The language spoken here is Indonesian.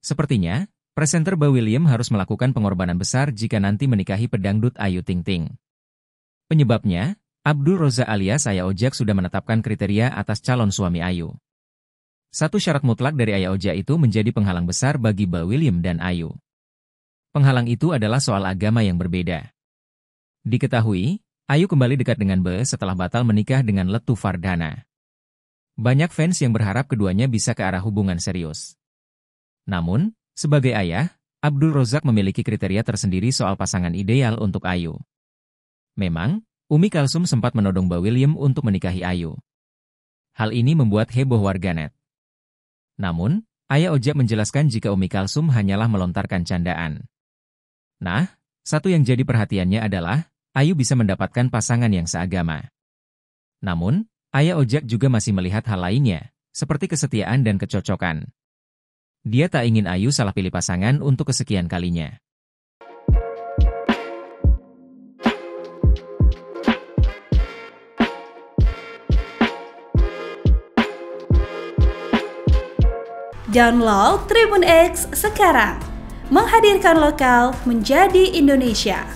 Sepertinya, presenter Ba William harus melakukan pengorbanan besar jika nanti menikahi pedangdut Ayu Ting Ting. Penyebabnya, Abdul Rozak alias Ayah Ojak sudah menetapkan kriteria atas calon suami Ayu. Satu syarat mutlak dari Ayah Ojak itu menjadi penghalang besar bagi Ba William dan Ayu. Penghalang itu adalah soal agama yang berbeda. Diketahui, Ayu kembali dekat dengan Ba setelah batal menikah dengan Letu Fardana. Banyak fans yang berharap keduanya bisa ke arah hubungan serius. Namun, sebagai ayah, Abdul Rozak memiliki kriteria tersendiri soal pasangan ideal untuk Ayu. Memang, Umi Kalsum sempat menodong Ba William untuk menikahi Ayu. Hal ini membuat heboh warganet. Namun, Ayah Ojak menjelaskan jika Umi Kalsum hanyalah melontarkan candaan. Nah, satu yang jadi perhatiannya adalah, Ayu bisa mendapatkan pasangan yang seagama. Namun, Ayah Ojak juga masih melihat hal lainnya, seperti kesetiaan dan kecocokan. Dia tak ingin Ayu salah pilih pasangan untuk kesekian kalinya. Download Tribun X sekarang, menghadirkan lokal menjadi Indonesia.